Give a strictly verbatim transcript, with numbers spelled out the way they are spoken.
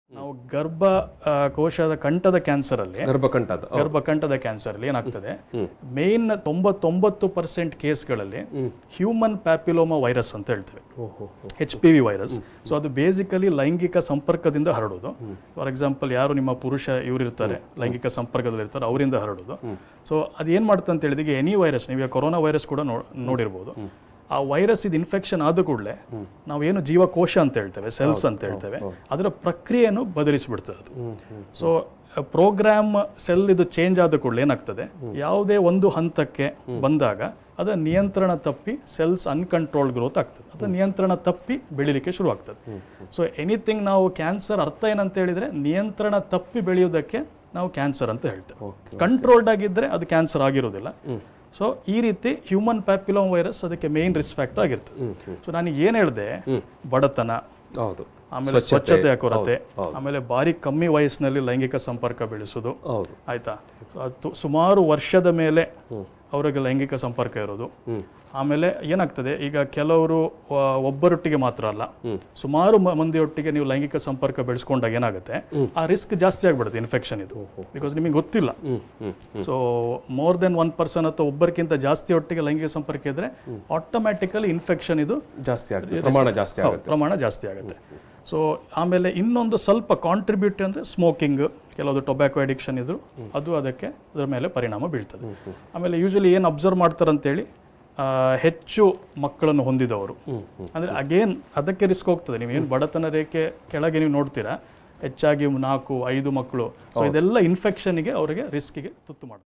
ನಾವು ಗರ್ಭ ಕೋಶದ ಕಂಠದ ಕ್ಯಾನ್ಸರ್ ಅಲ್ಲಿ ಗರ್ಭಕಂಠದ ಗರ್ಭಕಂಠದ ಕ್ಯಾನ್ಸರ್ ಅಲ್ಲಿ ಏನಾಗ್ತದೆ ಮೇನ್ ತೊಂಬತ್ತೊಂಬತ್ತು ಪರ್ಸೆಂಟ್ ಕೇಸ್ಗಳಲ್ಲಿ ಹ್ಯೂಮನ್ ಪ್ಯಾಪಿಲೋಮಾ ವೈರಸ್ ಅಂತ ಹೇಳ್ತೇವೆ, H P V virus. So ಅದು ಬೇಸಿಕಲಿ ಲೈಂಗಿಕ ಸಂಪರ್ಕದಿಂದ ಹರಡೋದು. ಫಾರ್ ಎಕ್ಸಾಂಪಲ್, ಯಾರು ನಿಮ್ಮ ಪುರುಷ ಇವರಿರ್ತಾರೆ ಲೈಂಗಿಕ ಸಂಪರ್ಕದಲ್ಲಿ ಇರ್ತಾರೆ ಅವರಿಂದ ಹರಡೋದು. ಸೊ ಅದು ಏನು ಮಾಡುತ್ತೆ ಅಂತ ಹೇಳಿದ್ರೆ, ಎನಿ ವೈರಸ್, ನೀವು ಕೊರೋನಾ ವೈರಸ್ ಕೂಡ ನೋಡಿರ್ಬೋದು, ಆ ವೈರಸ್ ಇದು ಇನ್ಫೆಕ್ಷನ್ ಆದ ಕೂಡಲೇ ನಾವೇನು ಜೀವಕೋಶ ಅಂತ ಹೇಳ್ತೇವೆ, ಸೆಲ್ಸ್ ಅಂತ ಹೇಳ್ತೇವೆ, ಅದರ ಪ್ರಕ್ರಿಯೆಯನ್ನು ಬದಲಿಸಿಬಿಡ್ತದೆ ಅದು. ಸೊ ಪ್ರೋಗ್ರಾಮ್ ಸೆಲ್ ಇದು ಚೇಂಜ್ ಆದ ಕೂಡಲೇ ಏನಾಗ್ತದೆ, ಯಾವುದೇ ಒಂದು ಹಂತಕ್ಕೆ ಬಂದಾಗ ಅದರ ನಿಯಂತ್ರಣ ತಪ್ಪಿ ಸೆಲ್ಸ್ ಅನ್ಕಂಟ್ರೋಲ್ಡ್ ಗ್ರೋತ್ ಆಗ್ತದೆ, ಅದು ನಿಯಂತ್ರಣ ತಪ್ಪಿ ಬೆಳಿಲಿಕ್ಕೆ ಶುರು ಆಗ್ತದೆ. ಸೊ ಎನಿಥಿಂಗ್ ನಾವು ಕ್ಯಾನ್ಸರ್ ಅರ್ಥ ಏನಂತ ಹೇಳಿದ್ರೆ, ನಿಯಂತ್ರಣ ತಪ್ಪಿ ಬೆಳೆಯೋದಕ್ಕೆ ನಾವು ಕ್ಯಾನ್ಸರ್ ಅಂತ ಹೇಳ್ತೇವೆ. ಕಂಟ್ರೋಲ್ಡ್ ಆಗಿದ್ದರೆ ಅದು ಕ್ಯಾನ್ಸರ್ ಆಗಿರೋದಿಲ್ಲ. ಸೊ ಈ ರೀತಿ ಹ್ಯೂಮನ್ ಪ್ಯಾಪಿಲೋಮ್ ವೈರಸ್ ಅದಕ್ಕೆ ಮೇನ್ ರಿಸ್ಕ್ ಫ್ಯಾಕ್ಟರ್ ಆಗಿರ್ತದೆ. ಸೊ ನಾನು ಏನು ಹೇಳಿದೆ, ಬಡತನ, ಆಮೇಲೆ ಸ್ವಚ್ಛತೆಯ ಕೊರತೆ, ಆಮೇಲೆ ಭಾರಿ ಕಮ್ಮಿ ವಯಸ್ಸಿನಲ್ಲಿ ಲೈಂಗಿಕ ಸಂಪರ್ಕ ಬೆಳೆಸೋದು, ಆಯ್ತಾ, ಸುಮಾರು ವರ್ಷದ ಮೇಲೆ ಅವರಿಗೆ ಲೈಂಗಿಕ ಸಂಪರ್ಕ ಇರೋದು. ಆಮೇಲೆ ಏನಾಗ್ತದೆ, ಈಗ ಕೆಲವರು ಒಬ್ಬರೊಟ್ಟಿಗೆ ಮಾತ್ರ ಅಲ್ಲ, ಸುಮಾರು ಮಂದಿಯೊಟ್ಟಿಗೆ ನೀವು ಲೈಂಗಿಕ ಸಂಪರ್ಕ ಬೆಳೆಸ್ಕೊಂಡಾಗ ಏನಾಗುತ್ತೆ, ಆ ರಿಸ್ಕ್ ಜಾಸ್ತಿ ಆಗ್ಬಿಡುತ್ತೆ ಇನ್ಫೆಕ್ಷನ್ ಇದು, ಬಿಕಾಸ್ ನಿಮಗೆ ಗೊತ್ತಿಲ್ಲ. So more than one person ಅಥವಾ ಒಬ್ಬರಿಗಿಂತ ಜಾಸ್ತಿ ಒಟ್ಟಿಗೆ ಲೈಂಗಿಕ ಸಂಪರ್ಕ ಇದ್ರೆ ಆಟೋಮ್ಯಾಟಿಕಲಿ ಇನ್ಫೆಕ್ಷನ್ ಇದು ಜಾಸ್ತಿ ಆಗುತ್ತೆ, ಪ್ರಮಾಣ ಜಾಸ್ತಿ ಆಗುತ್ತೆ ಪ್ರಮಾಣ ಜಾಸ್ತಿ ಆಗುತ್ತೆ ಸೊ ಆಮೇಲೆ ಇನ್ನೊಂದು ಸ್ವಲ್ಪ ಕಾಂಟ್ರಿಬ್ಯೂಟ್ ಅಂದರೆ ಸ್ಮೋಕಿಂಗ್, ಕೆಲವೊಂದು ಟೊಬ್ಯಾಕೊ ಅಡಿಕ್ಷನ್ ಇದ್ರು ಅದು ಅದಕ್ಕೆ ಅದರ ಮೇಲೆ ಪರಿಣಾಮ ಬೀಳ್ತದೆ. ಆಮೇಲೆ ಯೂಶಲಿ ಏನು ಅಬ್ಸರ್ವ್ ಮಾಡ್ತಾರಂತೇಳಿ, ಹೆಚ್ಚು ಮಕ್ಕಳನ್ನು ಹೊಂದಿದವರು ಅಂದರೆ ಅಗೇನ್ ಅದಕ್ಕೆ ರಿಸ್ಕ್ ಹೋಗ್ತದೆ. ನೀವೇನು ಬಡತನ ರೇಖೆ ಕೆಳಗೆ ನೀವು ನೋಡ್ತೀರಾ, ಹೆಚ್ಚಾಗಿ ನಾಲ್ಕು ಐದು ಮಕ್ಕಳು, ಸೊ ಇದೆಲ್ಲ ಇನ್ಫೆಕ್ಷನ್ಗೆ ಅವರಿಗೆ ರಿಸ್ಕಿಗೆ ತುತ್ತು ಮಾಡ್ತಾರೆ.